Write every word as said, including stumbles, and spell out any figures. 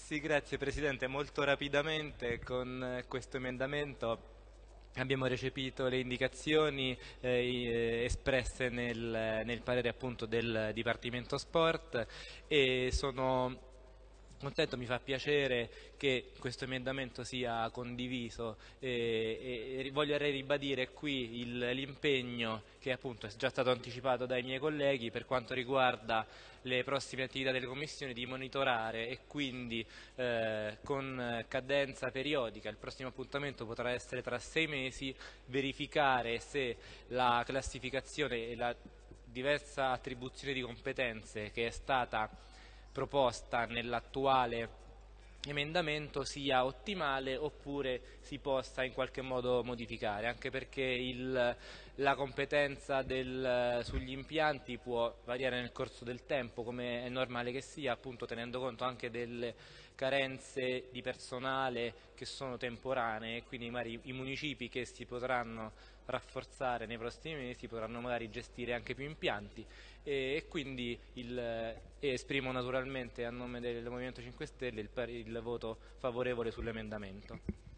Sì, grazie Presidente. Molto rapidamente con eh, questo emendamento abbiamo recepito le indicazioni eh, i- eh, espresse nel, nel parere appunto del Dipartimento Sport e sono contento, mi fa piacere che questo emendamento sia condiviso e, e voglio ribadire qui il- l'impegno che appunto è già stato anticipato dai miei colleghi per quanto riguarda le prossime attività delle commissioni di monitorare e quindi eh, con cadenza periodica, il prossimo appuntamento potrà essere tra sei mesi, verificare se la classificazione e la diversa attribuzione di competenze che è stata proposta nell'attuale emendamento sia ottimale oppure si possa in qualche modo modificare, anche perché il, la competenza del, sugli impianti può variare nel corso del tempo, come è normale che sia, appunto tenendo conto anche delle carenze di personale che sono temporanee, quindi magari i municipi che si potranno rafforzare nei prossimi mesi potranno magari gestire anche più impianti e, e quindi il, e esprimo naturalmente a nome del Movimento cinque Stelle il, il voto favorevole sull'emendamento.